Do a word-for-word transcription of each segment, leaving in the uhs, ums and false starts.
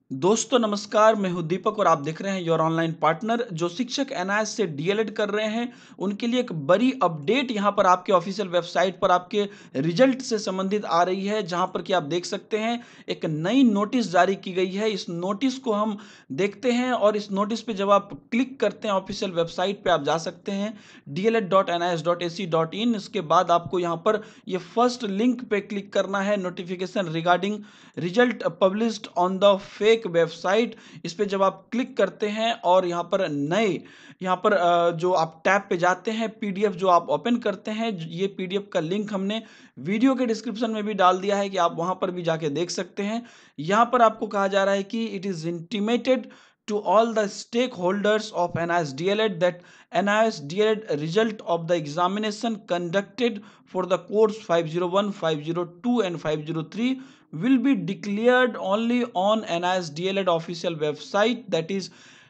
दोस्तों नमस्कार, मैं हूं दीपक और आप देख रहे हैं योर ऑनलाइन पार्टनर। जो शिक्षक एनआईएस से डीएलएड कर रहे हैं उनके लिए एक बड़ी अपडेट यहां पर आपके ऑफिशियल वेबसाइट पर आपके रिजल्ट से संबंधित आ रही है, जहां पर कि आप देख सकते हैं एक नई नोटिस जारी की गई है। इस नोटिस को हम देखते हैं और इस नोटिस पे जब आप क्लिक करते हैं ऑफिशियल वेबसाइट पे आप जा सकते हैं D L Ed dot N I S dot A C dot in. इसके बाद आपको यहाँ पर ये फर्स्ट लिंक पे क्लिक करना है, notification regarding result published on the fake website. इस पे जब आप क्लिक करते हैं और यहाँ पर नए यहाँ पर अ, जो आप टैब पे जाते हैं, पीडीएफ जो आप ओपन करते हैं, ये पीडीएफ का लिंक हमने वीडियो के डिस्क्रिप्शन में भी डाल दिया है कि आप वहां पर भी जाके देख सकते हैं। यहाँ पर आपको कहा जा रहा है कि it is intimated to all the stakeholders of N I S D L E D that N I S D L E D result of the examination conducted for the course five oh one, five oh two and five oh three will be declared only on N I S D L E D official website, that is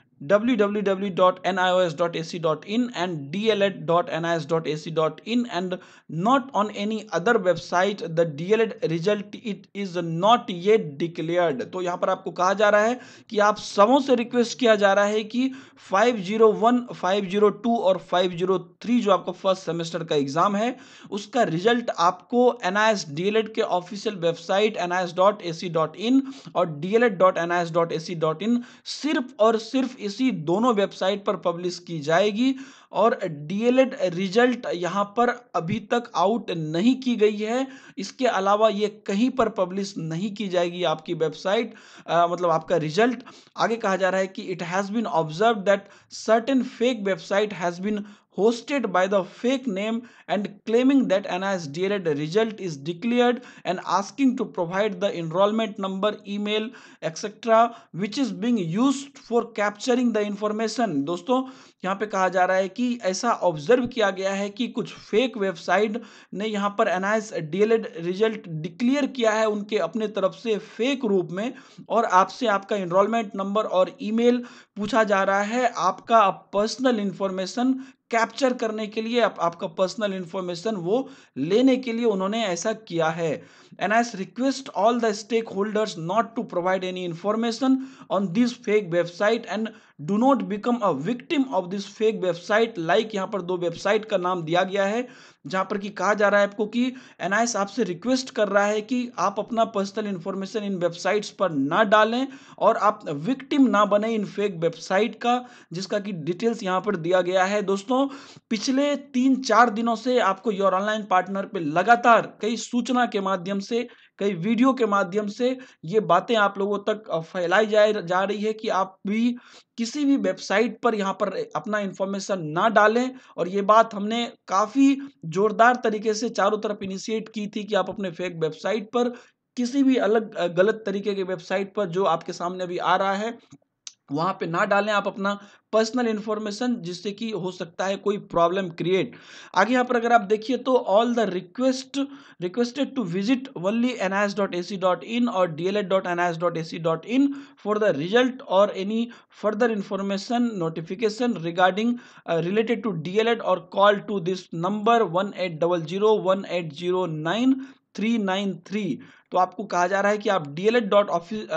w w w dot n i o s dot a c dot in and d l e d dot n i s dot a c dot in and not on any other website. The D L E D result it is not yet declared. तो यहाँ पर आपको कहा जा रहा है कि आप सबों से रिक्वेस्ट किया जा रहा है कि five oh one, five oh two और five oh three जो आपका फर्स्ट सेमेस्टर का एग्जाम है उसका रिजल्ट आपको N I S D L E D के official website n i s dot a c dot in और d l e d dot n i s dot a c dot in सिर्फ और सिर्फ इसी दोनों website पर publish की जाएगी। और डीएलएड रिजल्ट यहाँ पर अभी तक आउट नहीं की गई है, इसके अलावा ये कहीं पर पब्लिश नहीं की जाएगी आपकी वेबसाइट, मतलब आपका रिजल्ट। आगे कहा जा रहा है कि it has been observe that certain fake website has been hosted by the fake name and claiming that N I S D L E D result is declared and asking to provide the enrollment number, email, et cetera which is being used for capturing the information। दोस्तों यहाँ पे कहा जा रहा है कि ऐसा observe किया गया है कि कुछ फेक वेबसाइट ने यहाँ पर N I S D L E D result declare किया है उनके अपने तरफ से फेक रूप में, और आपसे आपका एनरोलमेंट नंबर और ईमेल पूछा जा रहा है आपका पर्सनल इंफॉर्मेशन कैप्चर करने के लिए, आप, आपका पर्सनल इंफॉर्मेशन वो लेने के लिए उन्होंने ऐसा किया है। N I S request all the stakeholders not to provide any information on this fake website and do not become a victim of this fake website। like यहाँ पर दो वेबसाइट का नाम दिया गया है जहां पर कि कहा जा रहा है आपको कि N I S आपसे रिक्वेस्ट कर रहा है कि आप अपना पर्सनल इंफॉर्मेशन इन वेबसाइट्स पर ना डालें और आप विक्टिम ना बने इन फेक वेबसाइट का, जिसका कि डिटेल्स यहां पर दिया गया है। दोस्तों पिछले तीन चार दिनों से आपको योर ऑनलाइन पार्टनर पे लगातार कई सूचना के माध्यम से, कई वीडियो के माध्यम से ये बातें आप लोगों तक फैलाई जा जा रही है कि आप भी किसी भी वेबसाइट पर यहाँ पर अपना इंफॉर्मेशन ना डालें। और ये बात हमने काफी जोरदार तरीके से चारों तरफ इनिशिएट की थी कि आप अपने फेक वेबसाइट पर किसी भी अलग गलत तरीके के वेबसाइट पर जो आपके सामने अभी आ रहा है वहां पे ना डालें आप अपना पर्सनल इंफॉर्मेशन, जिससे कि हो सकता है कोई प्रॉब्लम क्रिएट। आगे यहाँ पर अगर आप देखिए तो all the request requested to visit only N I S dot A C dot in और D L Ed dot N I S dot A C dot in for the result और any further information notification regarding related to D L Ed और call to this number one eight double zero one eight zero nine three nine three. तो आपको कहा जा रहा है कि आप D L Ed dot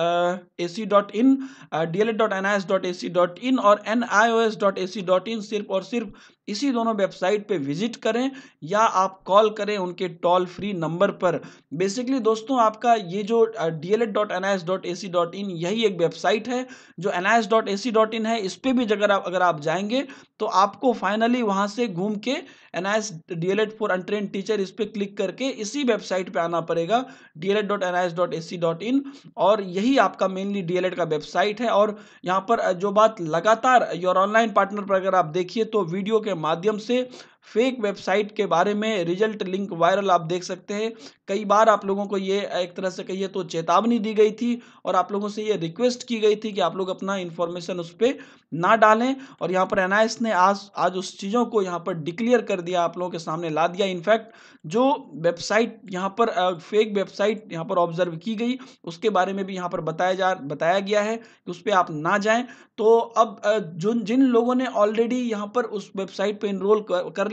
A C dot in, D L Ed dot N I S dot A C dot in और N I O S dot A C dot in सिर्फ और सिर्फ इसी दोनों वेबसाइट पे विजिट करें या आप कॉल करें उनके टोल फ्री नंबर पर। बेसिकली दोस्तों आपका ये जो D L Ed dot N I S dot A C dot in यही एक वेबसाइट है जो N I S dot A C dot in है। इस पे भी अगर आप अगर आप जाएंगे तो आपको फाइनली वहां से घूम के N I S D L Ed for untrained teacher इस पे क्लिक करके इसी वेबसाइट पे आना पड़ेगा D L Ed dot N I S dot A C dot in, और यही आपका मेनली डी एल एड का वेबसाइट है। और यहाँ पर जो बात लगातार योर ऑनलाइन पार्टनर पर अगर आप देखिए तो वीडियो के माध्यम से फेक वेबसाइट के बारे में रिजल्ट लिंक वायरल आप देख सकते हैं। कई बार आप लोगों को ये एक तरह से कहिए तो चेतावनी दी गई थी और आप लोगों से ये रिक्वेस्ट की गई थी कि आप लोग अपना इंफॉर्मेशन उस पर ना डालें, और यहाँ पर एन आई एस ने आज आज उस चीज़ों को यहाँ पर डिक्लेयर कर दिया, आप लोगों के सामने ला दिया। इनफैक्ट जो वेबसाइट यहाँ पर फेक वेबसाइट यहाँ पर ऑब्जर्व की गई उसके बारे में भी यहाँ पर बताया जा बताया गया है कि उस पर आप ना जाएं। तो अब जो जिन लोगों ने ऑलरेडी यहाँ पर उस वेबसाइट पे इनरोल कर, कर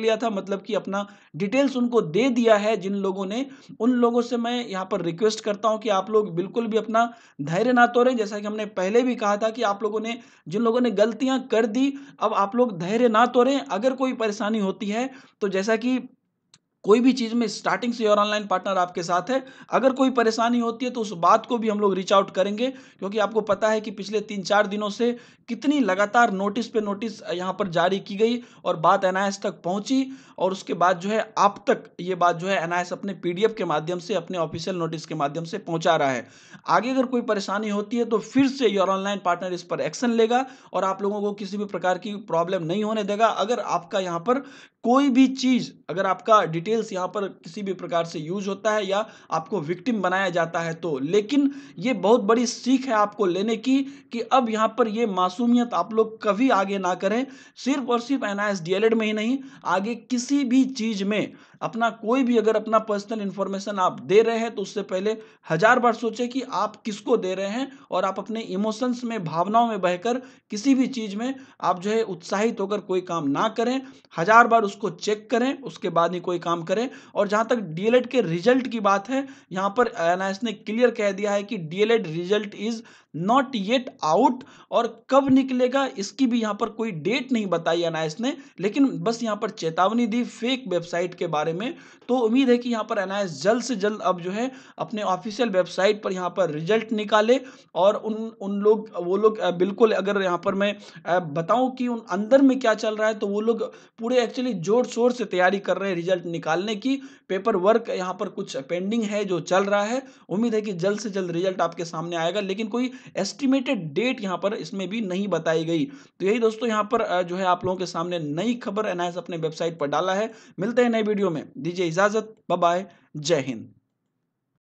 लिया था, मतलब कि अपना डिटेल्स उनको दे दिया है जिन लोगों ने, उन लोगों से मैं यहाँ पर रिक्वेस्ट करता हूँ कि आप लोग बिल्कुल भी अपना धैर्य ना तोड़ें। जैसा कि हमने पहले भी कहा था कि आप लोगों ने, जिन लोगों ने गलतियाँ कर दी, अब आप लोग धैर्य ना तोड़ें। अगर कोई परेशानी होती है तो जैसा कि कोई भी चीज़ में स्टार्टिंग से योर ऑनलाइन पार्टनर आपके साथ है। अगर कोई परेशानी होती है तो उस बात को भी हम लोग रीच आउट करेंगे, क्योंकि आपको पता है कि पिछले तीन चार दिनों से कितनी लगातार नोटिस पे नोटिस यहाँ पर जारी की गई और बात एन आई एस तक पहुँची, और उसके बाद जो है आप तक ये बात जो है एन आई एस अपने पी डी एफ के माध्यम से, अपने ऑफिशियल नोटिस के माध्यम से पहुँचा रहा है। आगे अगर कोई परेशानी होती है तो फिर से योर ऑनलाइन पार्टनर इस पर एक्शन लेगा और आप लोगों को किसी भी प्रकार की प्रॉब्लम नहीं होने देगा। अगर आपका यहाँ पर कोई भी चीज़, अगर आपका डिटेल्स यहाँ पर किसी भी प्रकार से यूज़ होता है या आपको विक्टिम बनाया जाता है तो, लेकिन ये बहुत बड़ी सीख है आपको लेने की कि अब यहाँ पर ये मासूमियत आप लोग कभी आगे ना करें। सिर्फ और सिर्फ N I S D L Ed में ही नहीं, आगे किसी भी चीज़ में अपना कोई भी अगर अपना पर्सनल इंफॉर्मेशन आप दे रहे हैं तो उससे पहले हजार बार सोचें कि आप किसको दे रहे हैं, और आप अपने इमोशंस में, भावनाओं में बहकर किसी भी चीज़ में आप जो है उत्साहित होकर कोई काम ना करें। हजार बार उसको चेक करें, उसके बाद ही कोई काम करें। और जहां तक डी एल एड के रिजल्ट की बात है, यहां पर एन आई एस ने क्लियर कह दिया है कि D L Ed result is not yet out, और कब निकलेगा इसकी भी यहां पर कोई डेट नहीं बताई एन आई एस ने, लेकिन बस यहां पर चेतावनी दी फेक वेबसाइट के बारे में। तो उम्मीद है कि यहां पर एन आई एस जल्द से जल्द अब जो है अपने ऑफिशियल वेबसाइट पर यहां पर रिजल्ट निकाले, और उन उन लोग, वो लोग अ, बिल्कुल, अगर यहां पर मैं अ, बताऊं कि उन अंदर में क्या चल रहा है, तो वो लोग पूरे एक्चुअली जोर शोर से तैयारी कर रहे हैं रिजल्ट निकालने की। पेपर वर्क यहाँ पर कुछ पेंडिंग है जो चल रहा है। उम्मीद है कि जल्द से जल्द रिजल्ट आपके सामने आएगा, लेकिन कोई एस्टिमेटेड डेट यहाँ पर इसमें भी नहीं बताई गई। तो यही दोस्तों, यहाँ पर अ, जो है आप लोगों के सामने नई खबर एन आई एस अपने वेबसाइट पर डाला है। मिलते हैं नए वीडियो में, दीजिए इजाजत, बाय बाय, जय हिंद।